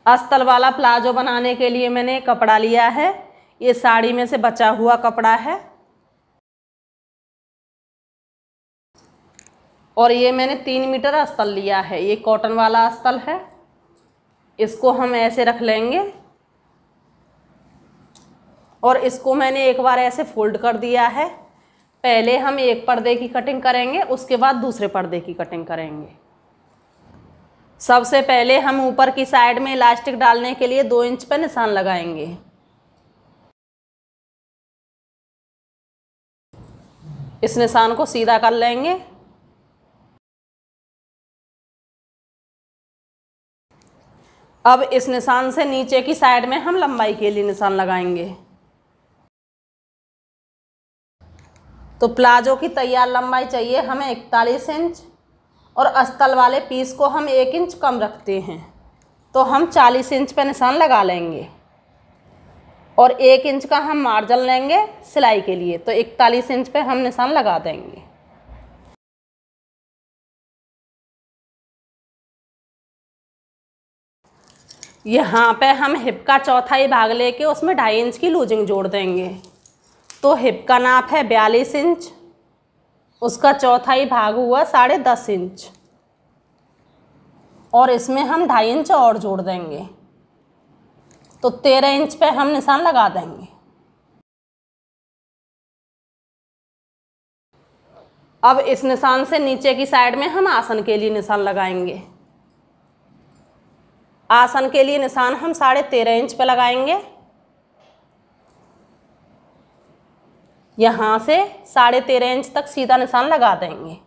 अस्तर वाला प्लाजो बनाने के लिए मैंने कपड़ा लिया है, ये साड़ी में से बचा हुआ कपड़ा है और ये मैंने 3 मीटर अस्तर लिया है। ये कॉटन वाला अस्तर है, इसको हम ऐसे रख लेंगे और इसको मैंने एक बार ऐसे फोल्ड कर दिया है। पहले हम एक पर्दे की कटिंग करेंगे, उसके बाद दूसरे पर्दे की कटिंग करेंगे। सबसे पहले हम ऊपर की साइड में इलास्टिक डालने के लिए 2 इंच पे निशान लगाएंगे। इस निशान को सीधा कर लेंगे। अब इस निशान से नीचे की साइड में हम लंबाई के लिए निशान लगाएंगे। तो प्लाजो की तैयार लंबाई चाहिए हमें 41 इंच और अस्तर वाले पीस को हम 1 इंच कम रखते हैं, तो हम 40 इंच पे निशान लगा लेंगे और 1 इंच का हम मार्जिन लेंगे सिलाई के लिए, तो 41 इंच पे हम निशान लगा देंगे। यहाँ पे हम हिप का चौथाई भाग लेके उसमें 2.5 इंच की लूजिंग जोड़ देंगे। तो हिप का नाप है 42 इंच, उसका चौथाई भाग हुआ 10.5 इंच और इसमें हम 2.5 इंच और जोड़ देंगे, तो 13 इंच पे हम निशान लगा देंगे। अब इस निशान से नीचे की साइड में हम आसन के लिए निशान लगाएंगे। आसन के लिए निशान हम 13.5 इंच पे लगाएंगे। यहाँ से 13.5 इंच तक सीधा निशान लगा देंगे।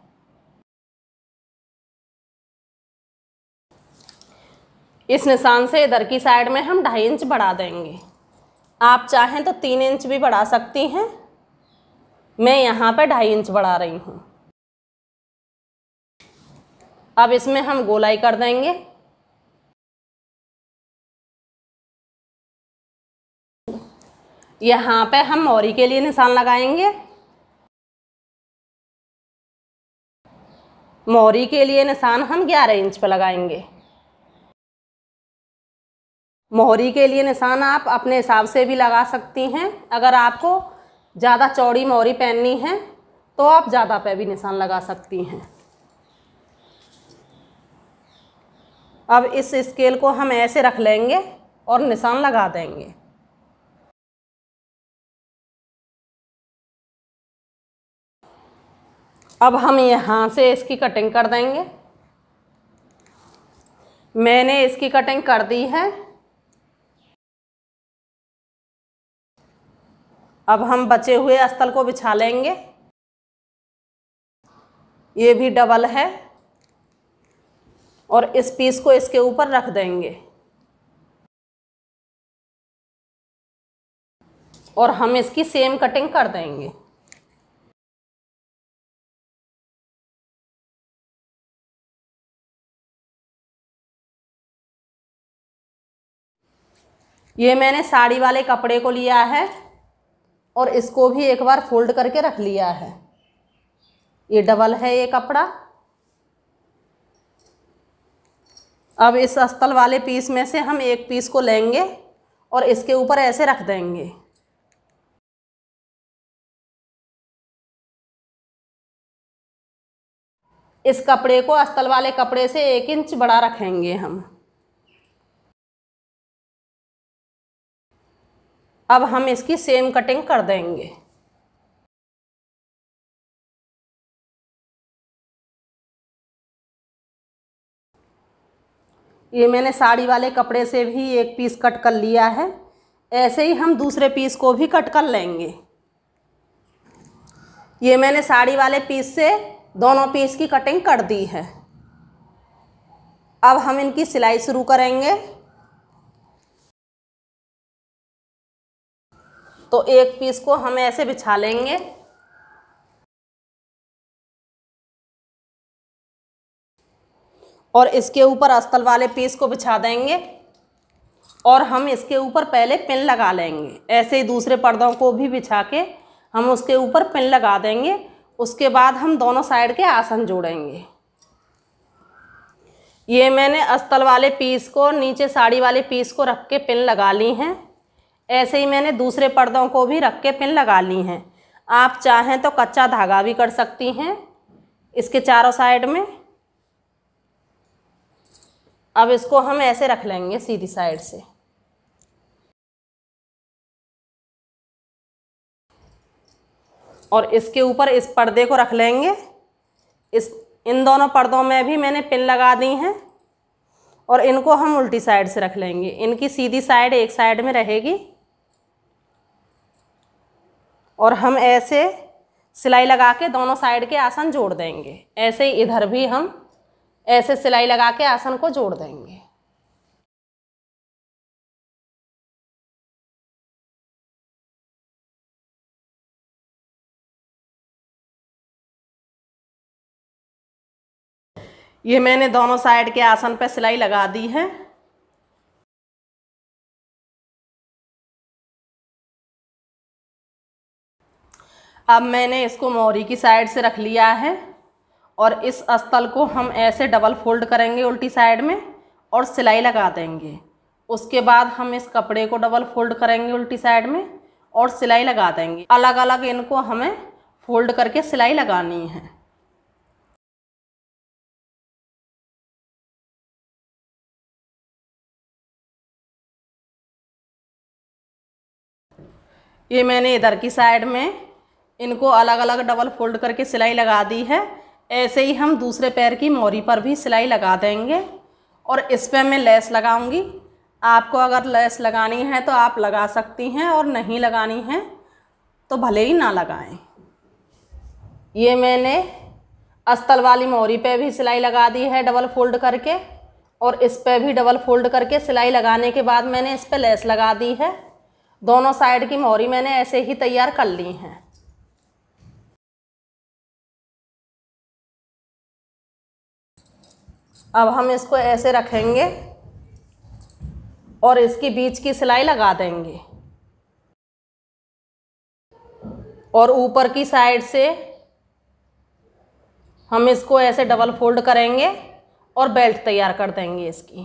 इस निशान से इधर की साइड में हम 2.5 इंच बढ़ा देंगे। आप चाहें तो 3 इंच भी बढ़ा सकती हैं, मैं यहाँ पे 2.5 इंच बढ़ा रही हूँ। अब इसमें हम गोलाई कर देंगे। यहाँ पे हम मोरी के लिए निशान लगाएंगे। मोरी के लिए निशान हम 11 इंच पे लगाएंगे। मोहरी के लिए निशान आप अपने हिसाब से भी लगा सकती हैं। अगर आपको ज़्यादा चौड़ी मोहरी पहननी है तो आप ज़्यादा पे भी निशान लगा सकती हैं। अब इस स्केल को हम ऐसे रख लेंगे और निशान लगा देंगे। अब हम यहाँ से इसकी कटिंग कर देंगे। मैंने इसकी कटिंग कर दी है। अब हम बचे हुए अस्तर को बिछा लेंगे। ये भी डबल है और इस पीस को इसके ऊपर रख देंगे और हम इसकी सेम कटिंग कर देंगे। ये मैंने साड़ी वाले कपड़े को लिया है और इसको भी एक बार फोल्ड करके रख लिया है। ये डबल है ये कपड़ा। अब इस अस्तर वाले पीस में से हम एक पीस को लेंगे और इसके ऊपर ऐसे रख देंगे। इस कपड़े को अस्तर वाले कपड़े से 1 इंच बड़ा रखेंगे हम। अब हम इसकी सेम कटिंग कर देंगे। ये मैंने साड़ी वाले कपड़े से भी एक पीस कट कर लिया है। ऐसे ही हम दूसरे पीस को भी कट कर लेंगे। ये मैंने साड़ी वाले पीस से दोनों पीस की कटिंग कर दी है। अब हम इनकी सिलाई शुरू करेंगे। तो एक पीस को हम ऐसे बिछा लेंगे और इसके ऊपर अस्तर वाले पीस को बिछा देंगे और हम इसके ऊपर पहले पिन लगा लेंगे। ऐसे ही दूसरे पर्दों को भी बिछा के हम उसके ऊपर पिन लगा देंगे। उसके बाद हम दोनों साइड के आसन जोड़ेंगे। ये मैंने अस्तर वाले पीस को नीचे साड़ी वाले पीस को रख के पिन लगा ली हैं। ऐसे ही मैंने दूसरे पर्दों को भी रख के पिन लगा ली हैं। आप चाहें तो कच्चा धागा भी कर सकती हैं इसके चारों साइड में। अब इसको हम ऐसे रख लेंगे सीधी साइड से। और इसके ऊपर इस पर्दे को रख लेंगे। इन दोनों पर्दों में भी मैंने पिन लगा दी हैं और इनको हम उल्टी साइड से रख लेंगे। इनकी सीधी साइड एक साइड में रहेगी और हम ऐसे सिलाई लगा के दोनों साइड के आसन जोड़ देंगे। ऐसे ही इधर भी हम ऐसे सिलाई लगा के आसन को जोड़ देंगे। ये मैंने दोनों साइड के आसन पे सिलाई लगा दी है। अब मैंने इसको मोहरी की साइड से रख लिया है और इस अस्तर को हम ऐसे डबल फोल्ड करेंगे उल्टी साइड में और सिलाई लगा देंगे। उसके बाद हम इस कपड़े को डबल फोल्ड करेंगे उल्टी साइड में और सिलाई लगा देंगे। अलग अलग इनको हमें फोल्ड करके सिलाई लगानी है। ये मैंने इधर की साइड में इनको अलग अलग डबल फोल्ड करके सिलाई लगा दी है। ऐसे ही हम दूसरे पैर की मोहरी पर भी सिलाई लगा देंगे और इस पर मैं लेस लगाऊंगी। आपको अगर लेस लगानी है तो आप लगा सकती हैं और नहीं लगानी है तो भले ही ना लगाएं। ये मैंने अस्तर वाली मोहरी पे भी सिलाई लगा दी है डबल फोल्ड करके और इस पे भी डबल फोल्ड करके सिलाई लगाने के बाद मैंने इस पे लेस लगा दी है। दोनों साइड की मोहरी मैंने ऐसे ही तैयार कर ली हैं। अब हम इसको ऐसे रखेंगे और इसकी बीच की सिलाई लगा देंगे और ऊपर की साइड से हम इसको ऐसे डबल फोल्ड करेंगे और बेल्ट तैयार कर देंगे इसकी।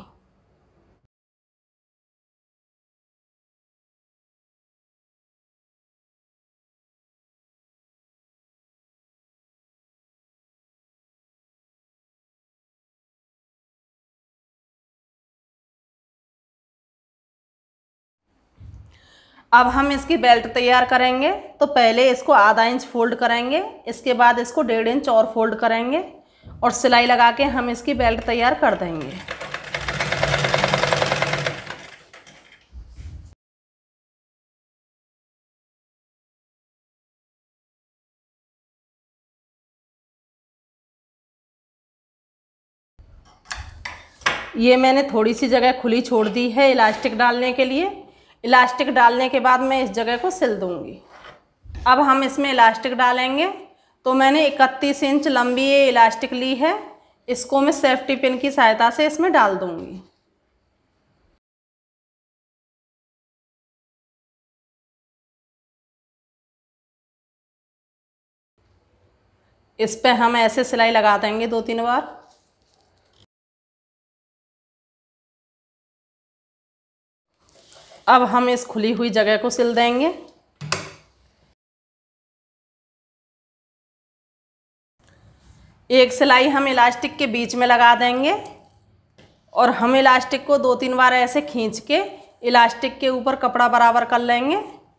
अब हम इसकी बेल्ट तैयार करेंगे तो पहले इसको आधा इंच फोल्ड करेंगे, इसके बाद इसको 1.5 इंच और फोल्ड करेंगे और सिलाई लगा के हम इसकी बेल्ट तैयार कर देंगे। ये मैंने थोड़ी सी जगह खुली छोड़ दी है इलास्टिक डालने के लिए। इलास्टिक डालने के बाद मैं इस जगह को सिल दूंगी। अब हम इसमें इलास्टिक डालेंगे तो मैंने 31 इंच लंबी ये इलास्टिक ली है। इसको मैं सेफ्टी पिन की सहायता से इसमें डाल दूंगी। इस पे हम ऐसे सिलाई लगा देंगे 2-3 बार। अब हम इस खुली हुई जगह को सिल देंगे। एक सिलाई हम इलास्टिक के बीच में लगा देंगे और हम इलास्टिक को 2-3 बार ऐसे खींच के इलास्टिक के ऊपर कपड़ा बराबर कर लेंगे।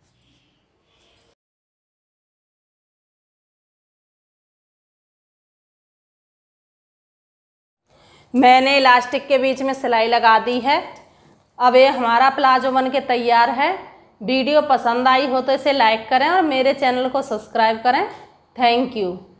मैंने इलास्टिक के बीच में सिलाई लगा दी है। अब ये हमारा प्लाजो बन के तैयार है। वीडियो पसंद आई हो तो इसे लाइक करें और मेरे चैनल को सब्सक्राइब करें। Thank you.